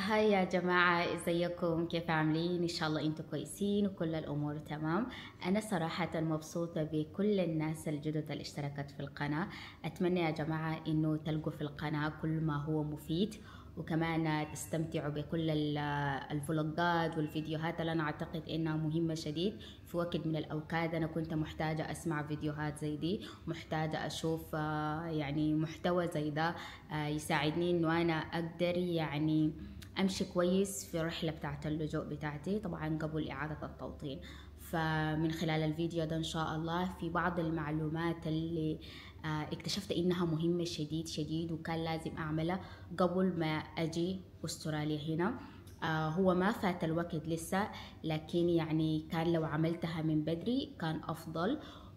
هاي يا جماعة، ازيكم؟ كيف عاملين؟ ان شاء الله انتم كويسين وكل الامور تمام. انا صراحة مبسوطة بكل الناس الجدد اللي اشتركت في القناة. اتمنى يا جماعة انه تلقوا في القناة كل ما هو مفيد، وكمان تستمتعوا بكل الفلوجات والفيديوهات اللي انا اعتقد انها مهمة شديد. في وقت من الاوقات انا كنت محتاجة اسمع فيديوهات زي دي، محتاجة اشوف يعني محتوى زي ده يساعدني انه انا اقدر يعني امشي كويس في الرحله بتاعه اللجوء بتاعتي، طبعا قبل اعاده التوطين. فمن خلال الفيديو ده ان شاء الله في بعض المعلومات اللي اكتشفت انها مهمه شديد شديد وكان لازم اعملها قبل ما اجي استراليا هنا. هو ما فات الوقت لسه، لكن يعني كان لو عملتها من بدري كان افضل.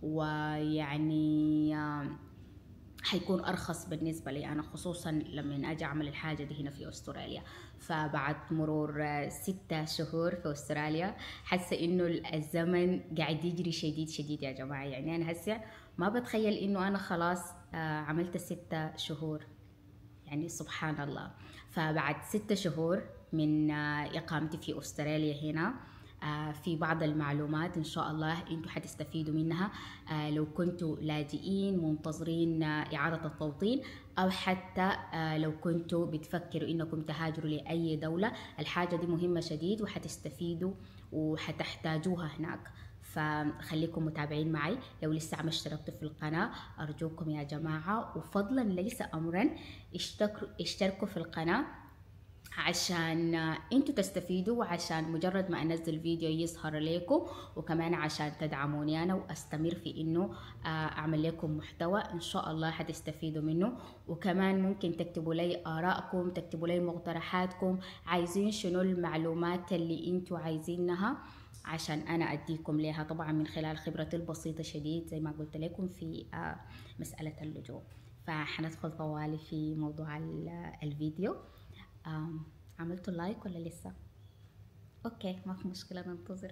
ويعني حيكون أرخص بالنسبة لي أنا، خصوصا لما أجي أعمل الحاجة دي هنا في أستراليا. فبعد مرور 6 شهور في أستراليا، حاسة إنه الزمن قاعد يجري شديد شديد يا جماعة. يعني أنا هسه ما بتخيل إنه أنا خلاص عملت 6 شهور، يعني سبحان الله. فبعد 6 شهور من إقامتي في أستراليا هنا، في بعض المعلومات إن شاء الله أنتوا حتستفيدوا منها. لو كنتوا لاجئين منتظرين إعادة التوطين، أو حتى لو كنتوا بتفكروا إنكم تهاجروا لأي دولة، الحاجة دي مهمة شديد وحتستفيدوا وحتحتاجوها هناك. فخليكم متابعين معي. لو لسه ما اشتركتوا في القناة، أرجوكم يا جماعة وفضلا ليس أمرا اشتركوا في القناة عشان انتوا تستفيدوا، وعشان مجرد ما انزل فيديو يظهر لكم، وكمان عشان تدعموني انا واستمر في انه اعمل لكم محتوى ان شاء الله حتستفيدوا منه. وكمان ممكن تكتبوا لي ارائكم، تكتبوا لي مقترحاتكم، عايزين شنو المعلومات اللي انتوا عايزينها عشان انا اديكم ليها، طبعا من خلال خبرتي البسيطة شديد زي ما قلت لكم في مسألة اللجوء. فحندخل طوالي في موضوع الفيديو. عملتوا لايك ولا لسه؟ اوكي، ما في مشكلة، ننتظر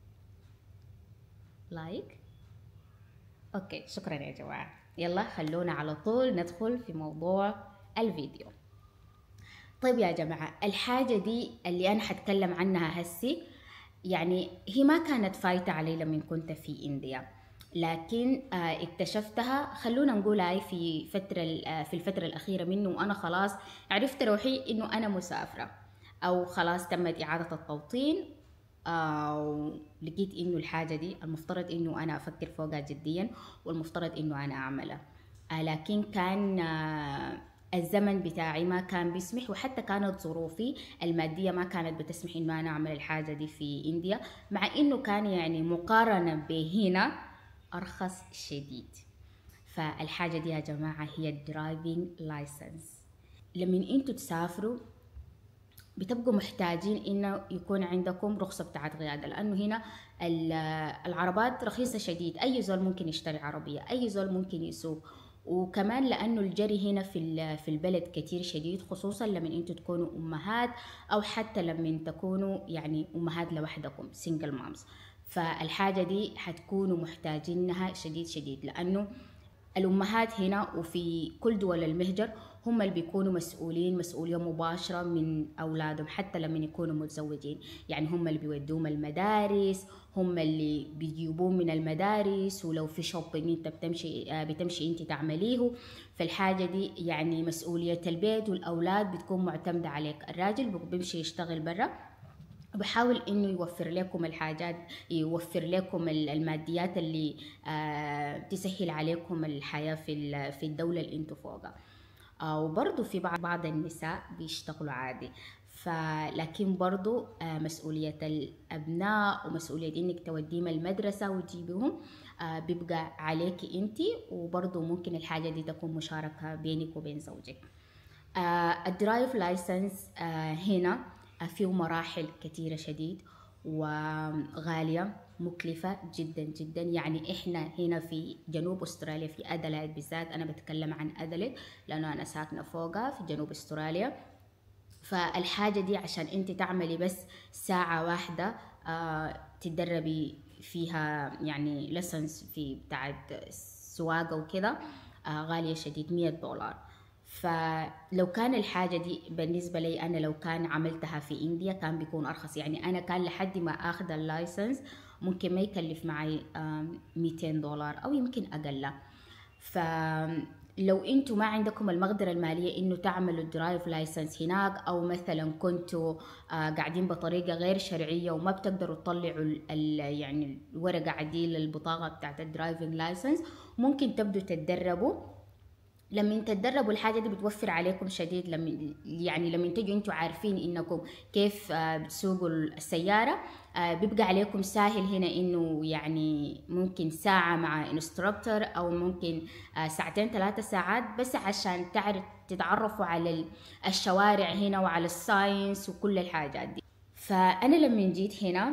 لايك. اوكي، شكرا يا جماعة. يلا خلونا على طول ندخل في موضوع الفيديو. طيب يا جماعة، الحاجة دي اللي أنا حتكلم عنها هسي، يعني هي ما كانت فايتة علي لما كنت في إنديا، لكن اكتشفتها، خلونا نقول هاي في الفترة الأخيرة منه، وأنا خلاص عرفت روحي إنه أنا مسافرة، أو خلاص تمت إعادة التوطين. لقيت إنه الحاجة دي المفترض إنه أنا أفكر فوقها جديا، والمفترض إنه أنا أعملها. لكن كان الزمن بتاعي ما كان بيسمح، وحتى كانت ظروفي المادية ما كانت بتسمح إنه أنا أعمل الحاجة دي في إنديا، مع إنه كان يعني مقارنة بهنا أرخص شديد. فالحاجة دي يا جماعة هي الدرايفنج لايسنس. لما انتوا تسافروا بتبقوا محتاجين انه يكون عندكم رخصة بتاعت قيادة، لانه هنا العربات رخيصة شديد، اي زول ممكن يشتري عربية، اي زول ممكن يسوق. وكمان لانه الجري هنا في البلد كتير شديد، خصوصا لما انتوا تكونوا امهات، او حتى لما تكونوا يعني امهات لوحدكم سنجل مامز. فالحاجة دي حتكونوا محتاجينها شديد شديد، لانه الأمهات هنا وفي كل دول المهجر هم اللي بيكونوا مسؤولين مسؤولية مباشرة من أولادهم، حتى لما يكونوا متزوجين. يعني هم اللي بيودوهم المدارس، هم اللي بيجيبون من المدارس، ولو في شوبينج انت بتمشي انت تعمليه. فالحاجة دي يعني مسؤولية البيت والأولاد بتكون معتمدة عليك. الراجل بيمشي يشتغل برا، بحاول انه يوفر لكم الحاجات، يوفر لكم الماديات اللي تسهل عليكم الحياة في الدولة اللي انتوا فوقها. وبرضو في بعض النساء بيشتغلوا عادي. لكن برضو مسؤولية الأبناء ومسؤولية إنك توديهم المدرسة وتجيبهم بيبقى عليكي انتي، وبرضو ممكن الحاجة دي تكون مشاركة بينك وبين زوجك. الدرايف لايسنس هنا فيه مراحل كثيرة شديد وغالية مكلفة جدا جدا. يعني احنا هنا في جنوب استراليا في ادلايد بالذات، انا بتكلم عن ادلايد لانه انا ساكنة فوقها في جنوب استراليا. فالحاجة دي عشان انت تعملي بس ساعة واحدة تتدربي فيها، يعني لسنس في بتاعت سواقة وكده، غالية شديد $100. فلو كان الحاجة دي بالنسبة لي أنا لو كان عملتها في إنديا كان بيكون أرخص. يعني أنا كان لحد ما أخذ اللايسنس ممكن ما يكلف معي 200 دولار أو يمكن أقل. فلو انتوا ما عندكم المقدرة المالية انه تعملوا درايف لايسنس هناك، او مثلا كنتوا قاعدين بطريقة غير شرعية وما بتقدروا تطلعوا يعني الورقة عديل البطاقة بتاعت الدرايفنج لايسنس، ممكن تبدوا تتدربوا. لما تتدربوا الحاجة دي بتوفر عليكم شديد. لما تجوا انتوا عارفين انكم كيف بتسوقوا السيارة، بيبقى عليكم سهل هنا انه يعني ممكن ساعة مع انستراكتور او ممكن ساعتين 3 ساعات بس عشان تتعرفوا على الشوارع هنا وعلى الساينس وكل الحاجات دي. فأنا لما جيت هنا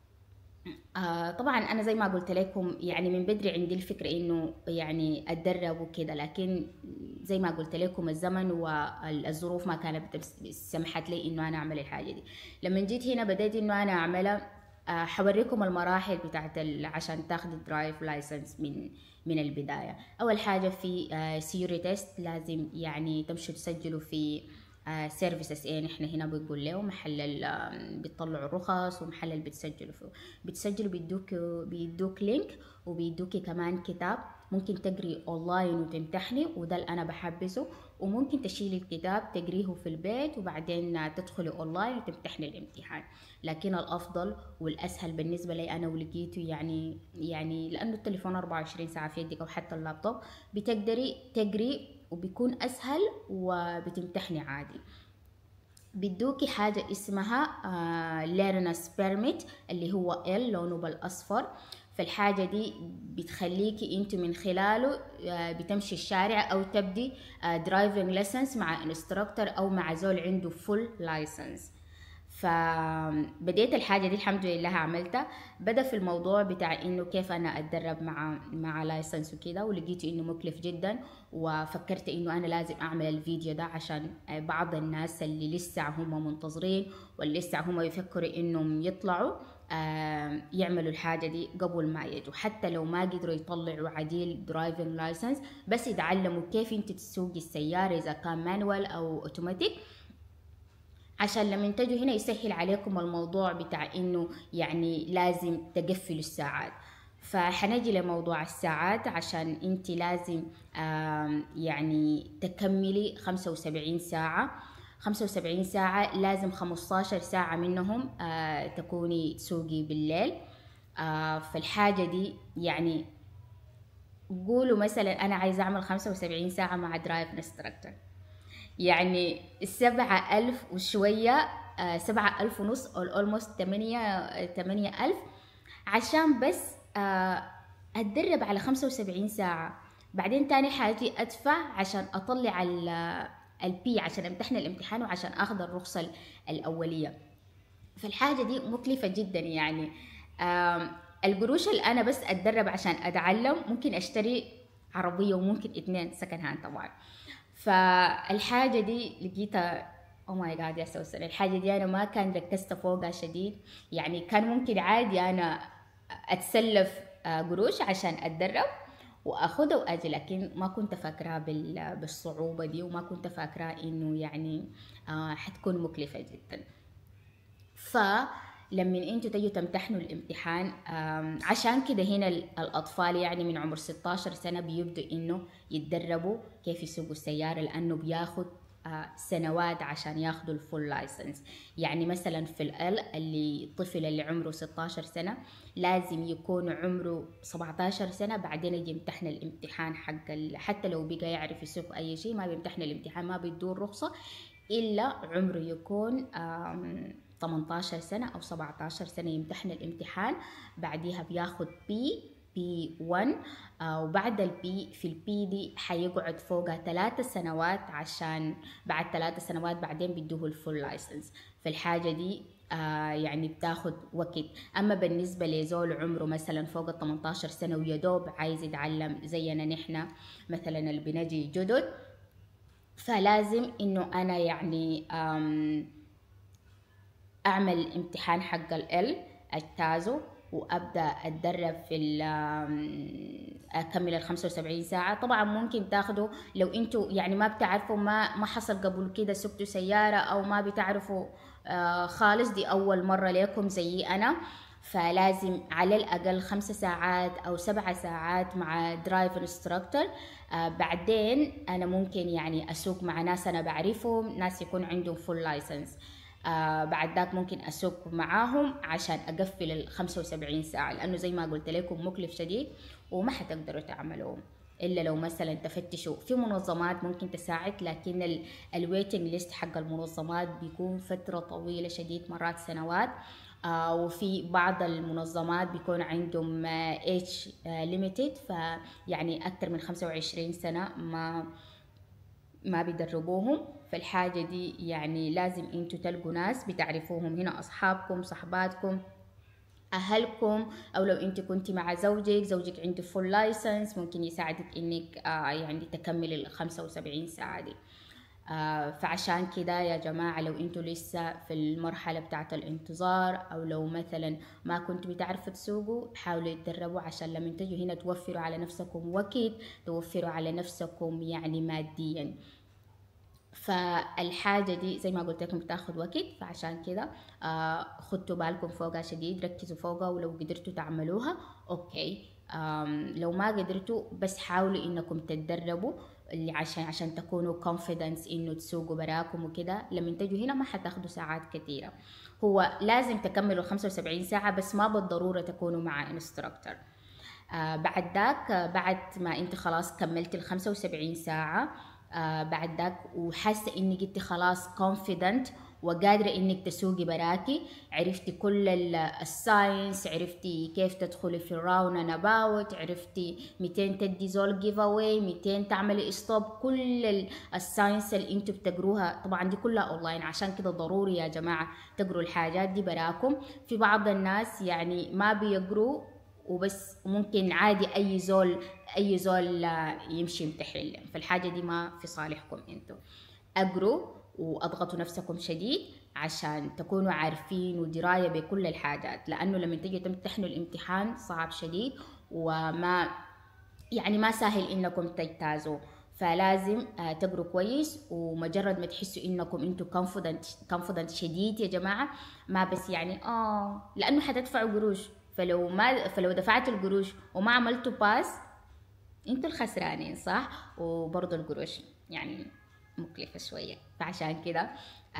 طبعا انا زي ما قلت لكم يعني من بدري عندي الفكره انه يعني اتدرب وكده، لكن زي ما قلت لكم الزمن والظروف ما كانت سمحت لي انه انا اعمل الحاجه دي. لما جيت هنا بديت انه انا اعملها. حوريكم المراحل بتاعت عشان تاخد درايف لايسنس من البدايه. اول حاجه في سيوري تيست، لازم يعني تمشوا تسجلوا في سيرفيسز ايه نحن هنا بنقول له محل بتطلعوا الرخص ومحل اللي بتسجلوا فيه. بتسجلوا بيدوك لينك وبيدوكي كمان كتاب ممكن تقري اونلاين وتمتحني، وده اللي انا بحبسه. وممكن تشيلي الكتاب تقريه في البيت وبعدين تدخلي اونلاين وتمتحني الامتحان. لكن الافضل والاسهل بالنسبه لي انا ولقيته يعني لانه التليفون 24 ساعه في يدك او حتى اللابتوب بتقدري تقري وبيكون اسهل وبتمتحني عادي. بيدوكي حاجة اسمها ليرنس بيرميت اللي هو لونه بالاصفر. فالحاجة دي بتخليكي انت من خلاله بتمشي الشارع او تبدي درايفنج ليسنس مع انستراكتور او مع زول عنده فول لايسنس. فبديت الحاجة دي الحمد لله عملتها. بدأ في الموضوع بتاع انه كيف انا اتدرب مع لايسنس وكده، ولقيت انه مكلف جدا. وفكرت انه انا لازم اعمل الفيديو ده عشان بعض الناس اللي لسه هم منتظرين واللي لسه هم يفكروا انهم يطلعوا يعملوا الحاجة دي قبل ما يجوا، حتى لو ما قدروا يطلعوا عديل درايفنج لايسنس بس يتعلموا كيف انت تسوقي السيارة اذا كان مانوال او اوتوماتيك، عشان لما تجوا هنا يسهل عليكم الموضوع بتاع انه يعني لازم تقفلوا الساعات. فحنجي لموضوع الساعات عشان انت لازم يعني تكملي 75 ساعة. 75 ساعة لازم 15 ساعة منهم تكوني تسوقي بالليل. فالحاجة دي يعني قولوا مثلا انا عايزة اعمل 75 ساعة مع درايف انستراكتور، يعني 7,000 وشوية 7,500 أو almost 8,000 عشان بس أتدرب على 75 ساعة. بعدين تاني حاجة أدفع عشان أطلع البي عشان امتحن الامتحان وعشان أخذ الرخصة الأولية. فالحاجة دي مكلفة جدا يعني. القروش اللي أنا بس أتدرب عشان أتعلم ممكن أشتري عربية وممكن 2 سكند هاند طبعا. فالحاجة دي لقيتها او ماي جاد يا سوسن، الحاجة دي انا ما كان ركزت فوقها شديد. يعني كان ممكن عادي انا اتسلف قروش عشان اتدرب واخدها واجي، لكن ما كنت فاكراها بالصعوبة دي، وما كنت فاكراها انه يعني حتكون مكلفة جدا. فلما انتوا تيجوا تمتحنوا الامتحان عشان كده هنا الاطفال يعني من عمر 16 سنة بيبدوا انه يتدربوا كيف يسوقوا السيارة، لانه بياخد سنوات عشان ياخدوا الفول لايسنس. يعني مثلا في الطفل اللي عمره 16 سنة لازم يكون عمره 17 سنة بعدين يجي يمتحن الامتحان حتى لو بقى يعرف يسوق اي شيء ما بيمتحن الامتحان، ما بيدور رخصة الا عمره يكون 18 سنة أو 17 سنة يمتحن الامتحان. بعديها بياخد بي 1 وبعد البي في البي دي حيقعد فوقها 3 سنوات، عشان بعد 3 سنوات بعدين بيدوه الفول لايسنس. فالحاجة دي يعني بتاخد وقت. أما بالنسبة لزول عمره مثلا فوق 18 سنة ويدوب عايز يتعلم زينا نحن مثلا اللي بنجي جدد، فلازم إنه أنا يعني أعمل امتحان حق التازو وابدا اتدرب في اكمل ال75 ساعه. طبعا ممكن تاخدوا لو انتوا يعني ما بتعرفوا، ما حصل قبل كده سكتوا سياره او ما بتعرفوا خالص، دي اول مره لكم زي انا، فلازم على الأقل 5 ساعات أو 7 ساعات مع درايف انستراكتور. بعدين أنا ممكن يعني أسوق مع ناس أنا بعرفهم، ناس يكون عندهم فول لايسنس. بعد ذاك ممكن أسوق معاهم عشان أقفل ال75 ساعة، لأنه زي ما قلت لكم مكلف شديد وما حتقدروا تعملوه إلا لو مثلا تفتشوا في منظمات ممكن تساعد، لكن الويتنج ليست حق المنظمات بيكون فترة طويلة شديد، مرات سنوات. وفي بعض المنظمات بيكون عندهم age limited، فيعني أكثر من 25 سنة ما بيدربوهم. فالحاجة دي يعني لازم انتوا تلقوا ناس بتعرفوهم هنا، أصحابكم، صحباتكم، أهلكم، أو لو أنت كنت مع زوجك عنده فول لايسنس ممكن يساعدك إنك يعني تكمل ال75 ساعة دي. فعشان كده يا جماعة لو انتوا لسه في المرحلة بتاعة الانتظار، او لو مثلا ما كنتوا بتعرفوا تسوقوا، حاولوا تدربوا عشان لما تجوا هنا توفروا على نفسكم وقت، توفروا على نفسكم يعني ماديا. فالحاجة دي زي ما قلت لكم بتاخد وقت، فعشان كده خدوا بالكم فوقها شديد، ركزوا فوقها، ولو قدرتوا تعملوها اوكي، لو ما قدرتوا بس حاولوا انكم تتدربوا اللي عشان تكونوا confidence انه تسوقوا براكم وكده. لما تجوا هنا ما حتاخدوا ساعات كثيرة، هو لازم تكملوا 75 ساعة بس ما بالضرورة تكونوا مع انستراكتور. بعد ذاك بعد ما انت خلاص كملت ال75 ساعة، بعد ذاك وحاسة انك انت خلاص confident وقادرة انك تسوقي براكي، عرفتي كل الساينس، عرفتي كيف تدخلي في الراوند اند اباوت، عرفتي 200 تدي زول جيف اواي، 200 تعملي ستوب، كل الساينس اللي انتوا بتقروها طبعا دي كلها اونلاين. عشان كده ضروري يا جماعة تقروا الحاجات دي براكم. في بعض الناس يعني ما بيقروا وبس، ممكن عادي اي زول يمشي يمتحن، فالحاجه دي ما في صالحكم انتوا. اقروا واضغطوا نفسكم شديد عشان تكونوا عارفين ودرايه بكل الحاجات، لانه لما تيجي تمتحنوا الامتحان صعب شديد وما يعني ما سهل انكم تجتازوا. فلازم تقروا كويس، ومجرد ما تحسوا انكم انتوا confident شديد يا جماعه، ما بس يعني لانه حتدفعوا قروش، فلو دفعتوا القروش وما عملتوا باس انتوا الخسرانين، صح؟ وبرضه القروش يعني مكلفة شوية. فعشان كده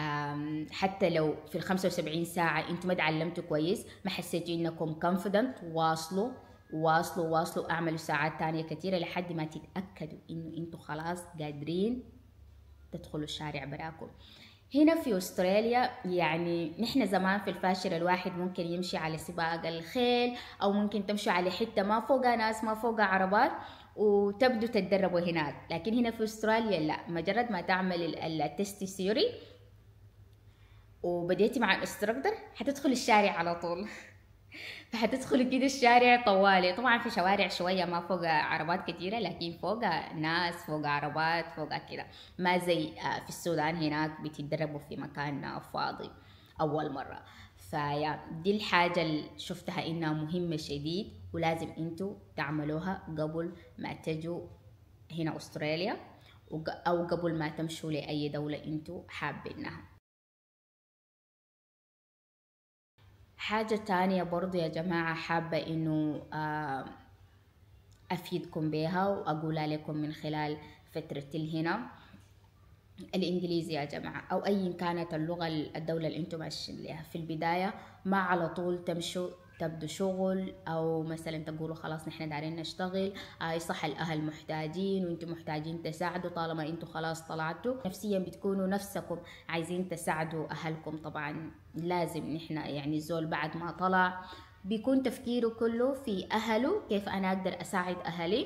حتى لو في ال75 ساعة انتوا ما تعلمتوا كويس، ما حسيتوا انكم confident، واصلوا واصلوا واصلوا، اعملوا ساعات تانية كتيرة لحد ما تتأكدوا انه انتوا خلاص قادرين تدخلوا الشارع براكم. هنا في أستراليا يعني نحن زمان في الفاشر الواحد ممكن يمشي على سباق الخيل، أو ممكن تمشوا على حتة ما فوقها ناس ما فوقها عربات وتبدوا تتدربوا هناك. لكن هنا في أستراليا لا، مجرد ما تعمل التست سيوري وبديتي مع الانستراكتور حتدخل الشارع على طول. فحتدخلوا كده الشارع طوالي، طبعا في شوارع شوية ما فوق عربات كتيرة، لكن فوق ناس، فوق عربات، فوق كده، ما زي في السودان هناك بتتدربوا في مكان فاضي أول مرة. فيا دي الحاجة اللي شفتها إنها مهمة شديد، ولازم انتوا تعملوها قبل ما تجوا هنا أستراليا، أو قبل ما تمشوا لأي دولة انتوا حابينها. حاجة تانية برضو يا جماعة حابة إنه أفيدكم بها وأقولها لكم من خلال فترة هنا، الإنجليزي يا جماعة، أو أي كانت اللغة الدولة اللي أنتم ماشيين لها، في البداية ما على طول تمشوا تبدو شغل، أو مثلا تقولوا خلاص نحن دارين نشتغل. صح الأهل محتاجين وأنتم محتاجين تساعدوا، طالما أنتم خلاص طلعتوا نفسيا بتكونوا نفسكم عايزين تساعدوا أهلكم. طبعا لازم نحن يعني الزول بعد ما طلع بيكون تفكيره كله في أهله، كيف أنا أقدر أساعد أهلي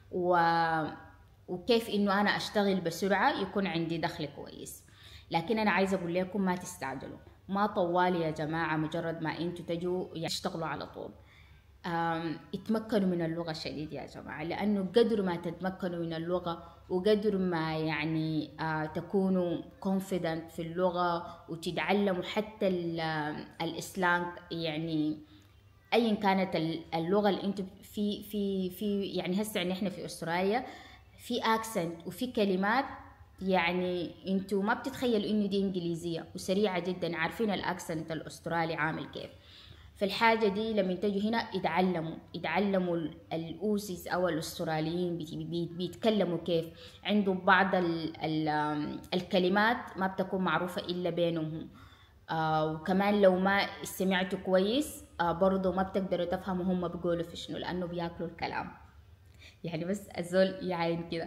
وكيف إنه أنا أشتغل بسرعة يكون عندي دخل كويس. لكن أنا عايزة أقول لكم ما تستعجلوا، ما طوالي يا جماعة مجرد ما انتوا تجوا يشتغلوا على طول. اتمكنوا من اللغة شديد يا جماعة، لأنه قدر ما تتمكنوا من اللغة وقدر ما يعني تكونوا confident في اللغة وتتعلموا حتى الإسلام، يعني ايا كانت اللغه اللي انتم في يعني هسه يعني احنا في استراليا في اكسنت وفي كلمات يعني انتوا ما بتتخيلوا انه دي انجليزيه وسريعه جدا، عارفين الاكسنت الاسترالي عامل كيف. فالحاجه دي لما تجوا هنا يتعلموا الاوسيس او الاستراليين بيتكلموا كيف. عندهم بعض الكلمات ما بتكون معروفه الا بينهم. وكمان لو ما استمعتوا كويس برضه ما بتقدروا تفهموا هم بيقولوا في شنو، لانه بياكلوا الكلام. يعني بس الزول يعاين كده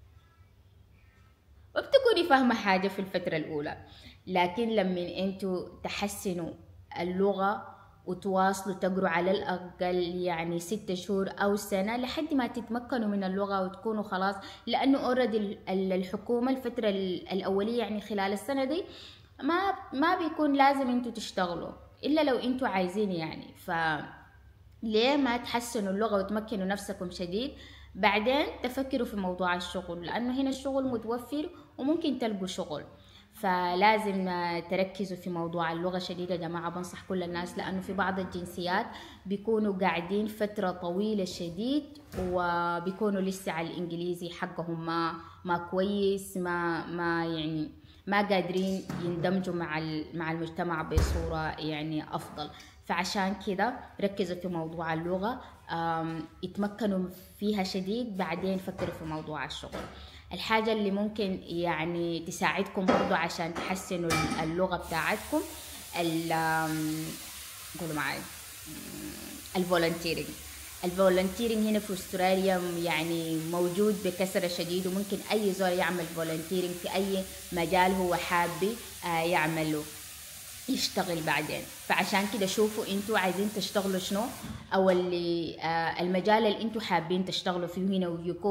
وبتكوني فاهمة حاجة في الفترة الأولى، لكن لما انتوا تحسنوا اللغة وتواصلوا تقروا على الأقل يعني 6 شهور أو سنة لحد ما تتمكنوا من اللغة وتكونوا خلاص. لأنه اوريدي الحكومة الفترة الأولية يعني خلال السنة دي ما بيكون لازم انتوا تشتغلوا إلا لو انتوا عايزين يعني. ليه ما تحسنوا اللغة وتمكنوا نفسكم شديد، بعدين تفكروا في موضوع الشغل، لأنه هنا الشغل متوفر وممكن تلقوا شغل. فلازم تركزوا في موضوع اللغة شديد يا جماعة. بنصح كل الناس، لأنه في بعض الجنسيات بيكونوا قاعدين فترة طويلة شديد وبيكونوا لسه على الإنجليزي حقهم ما كويس، ما يعني ما قادرين يندمجوا مع المجتمع بصورة يعني أفضل. فعشان كده ركزوا في موضوع اللغة، يتمكنوا فيها شديد، بعدين فكروا في موضوع الشغل. الحاجة اللي ممكن يعني تساعدكم برضو عشان تحسنوا اللغة بتاعتكم قولوا معي الفولنتيرنج. الفولنتيرنج هنا في استراليا يعني موجود بكثرة شديد، وممكن اي زول يعمل فولنتيرنج في اي مجال هو حابب يعمله يشتغل بعدين. فعشان كده شوفوا انتوا عايزين تشتغلوا شنو، او اللي المجال اللي انتوا حابين تشتغلوا فيه هنا،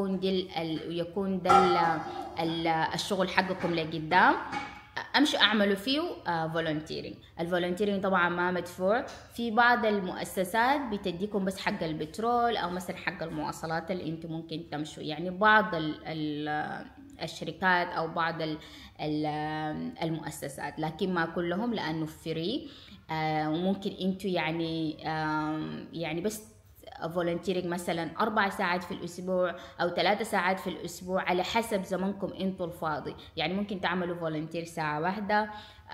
ويكون ده الشغل حقكم لقدام، امشوا اعملوا فيه فولنتيرنج. الفولنتيرنج طبعا ما مدفوع، في بعض المؤسسات بتديكم بس حق البترول او مثلا حق المواصلات اللي انتم ممكن تمشوا، يعني بعض الشركات او بعض المؤسسات، لكن ما كلهم لانه فري. وممكن انتوا يعني بس فولنتيرنج مثلا 4 ساعات في الاسبوع او 3 ساعات في الاسبوع على حسب زمنكم انتوا الفاضي. يعني ممكن تعملوا فولنتير ساعة واحدة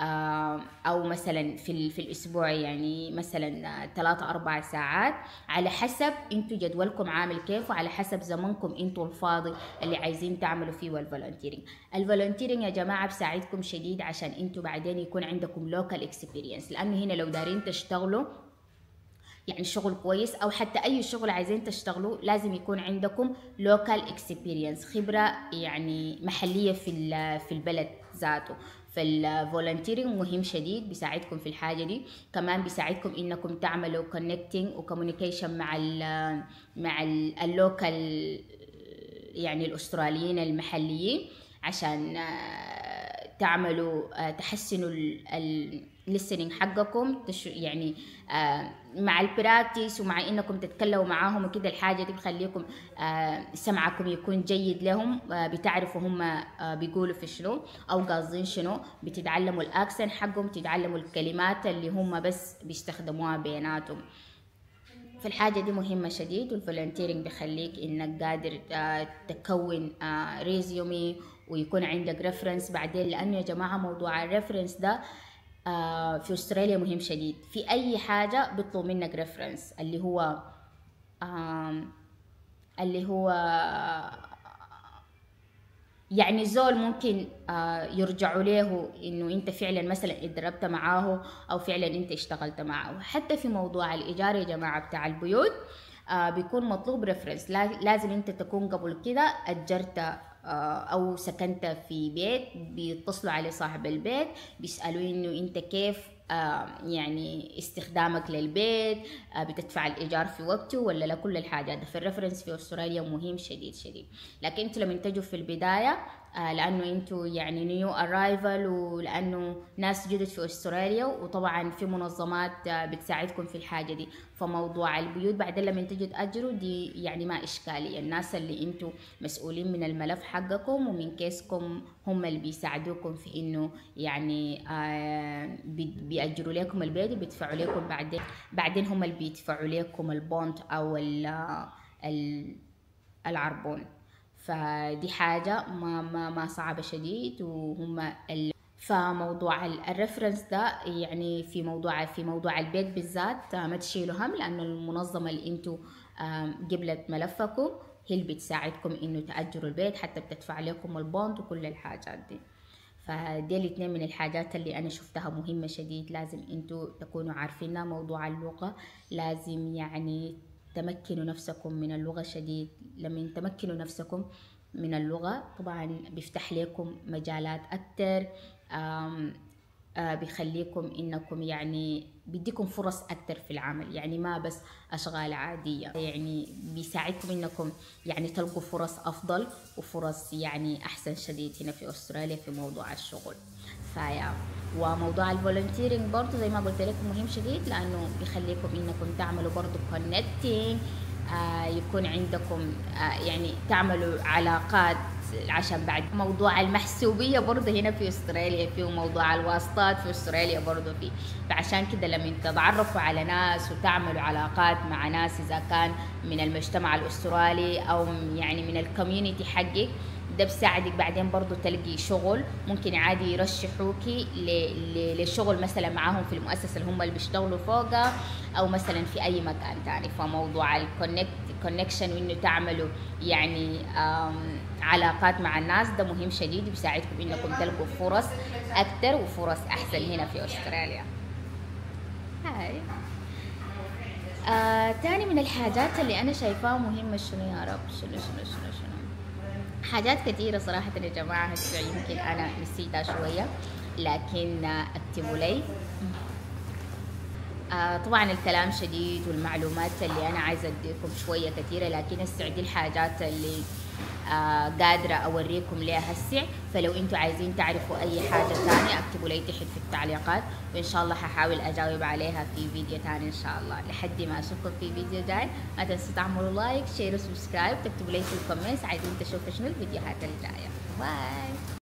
او مثلا في الاسبوع يعني مثلا 3-4 ساعات، على حسب انتوا جدولكم عامل كيف، وعلى حسب زمنكم انتوا الفاضي اللي عايزين تعملوا فيه الفولنتيرنج. الفولنتيرنج يا جماعة بساعدكم شديد عشان انتوا بعدين يكون عندكم لوكال اكسبيرينس، لانه هنا لو دارين تشتغلوا يعني شغل كويس او حتى اي شغل عايزين تشتغلوا لازم يكون عندكم لوكال اكسبيرينس، خبره يعني محليه في البلد ذاته. فالفولنتيرنج مهم شديد، بيساعدكم في الحاجه دي. كمان بيساعدكم انكم تعملوا كونكتنج وكوميونيكيشن مع اللوكال يعني الاستراليين المحليين، عشان تعملوا تحسنوا الليسننج حقكم يعني مع البراكتس ومع انكم تتكلموا معاهم وكده. الحاجه دي بتخليكم سمعكم يكون جيد لهم، بتعرفوا هم بيقولوا في شنو او قاصدين شنو، بتتعلموا الاكسن حقهم، بتتعلموا الكلمات اللي هم بس بيستخدموها بيناتهم. فالحاجة دي مهمة شديد. والفولنتيرنج بيخليك انك قادر تكون ريزيومي ويكون عندك ريفرنس بعدين، لانه يا جماعة موضوع الريفرنس ده في استراليا مهم شديد. في اي حاجة بيطلب منك ريفرنس، اللي هو يعني زول ممكن يرجعوا له انه انت فعلا مثلا اتدربت معاه او فعلا انت اشتغلت معاه. حتى في موضوع الايجار يا جماعه بتاع البيوت بيكون مطلوب ريفرنس، لازم انت تكون قبل كده اجرت او سكنت في بيت، بيتصلوا على صاحب البيت بيسالوا انه انت كيف يعني استخدامك للبيت، بتدفع الايجار في وقته ولا لا. كل الحاجات في الريفرنس في استراليا مهم شديد شديد. لكن انتوا لما تجوا في البدايه لانه انتوا يعني نيو ارايفل، ولانه ناس جدد في استراليا، وطبعا في منظمات بتساعدكم في الحاجه دي. فموضوع البيوت بعدين لما تجوا تاجروا دي يعني ما اشكاليه، الناس اللي انتوا مسؤولين من الملف حقكم ومن كيسكم هم اللي بيساعدوكم في انه يعني بيأجروا لكم البيت وبيدفعوا لكم بعدين هم اللي بيدفعوا لكم البونت أو العربون. فدي حاجة ما صعبة شديد. وهم فموضوع الريفرنس ده يعني في موضوع البيت بالذات ما تشيلوا هم، لأنه المنظمة اللي انتوا قبلت ملفكم هي اللي بتساعدكم انه تأجروا البيت، حتى بتدفع لكم البوند وكل الحاجات دي. فدي الاثنين من الحاجات اللي انا شفتها مهمة شديد لازم انتوا تكونوا عارفينها. موضوع اللغة لازم يعني تمكنوا نفسكم من اللغة شديد. لما تمكنوا نفسكم من اللغة طبعا بيفتح لكم مجالات أكتر، بيخليكم إنكم يعني بيديكم فرص أكتر في العمل، يعني ما بس أشغال عادية، يعني بيساعدكم إنكم يعني تلقوا فرص أفضل وفرص يعني أحسن شديد هنا في أستراليا في موضوع الشغل. وموضوع الفولنتيرنج برضو زي ما قلت لكم مهم شديد، لأنه بيخليكم إنكم تعملوا برضو كونكتينج، يكون عندكم يعني تعملوا علاقات عشان بعد موضوع المحسوبية برضه هنا في أستراليا فيه، موضوع الواسطات في أستراليا برضه فيه. فعشان كده لما تتعرفوا على ناس وتعملوا علاقات مع ناس إذا كان من المجتمع الأسترالي أو يعني من الكوميونيتي حقك، ده بيساعدك بعدين برضو تلقي شغل. ممكن عادي يرشحوكي للشغل مثلا معاهم في المؤسسة اللي هم اللي بيشتغلوا فوقها، او مثلا في اي مكان تاني. فموضوع الكونكشن وانه تعملوا يعني علاقات مع الناس ده مهم شديد، بيساعدكم انكم تلقوا فرص اكتر وفرص احسن هنا في استراليا. هاي تاني من الحاجات اللي انا شايفاها مهمة، شنو يا رب، شنو حاجات كثيرة صراحة يا جماعة، هسه يمكن أنا نسيتها شوية لكن اكتبوا لي. طبعا الكلام شديد والمعلومات اللي أنا عايزة أديكم شوية كثيرة، لكن هسه دي الحاجات اللي قادرة أوريكم ليها هسه. فلو أنتوا عايزين تعرفوا أي حاجة تانية اكتبوا لي تحت في التعليقات، وإن شاء الله هحاول أجاوب عليها في فيديو تاني إن شاء الله. لحد ما أشوفكم في فيديو جاي، ما تنسوا تعملوا لايك شير وسبسكرايب، تكتبوا لي في الكومنتس عايزين تشوفوا شنو الفيديوهات الجاية. باي.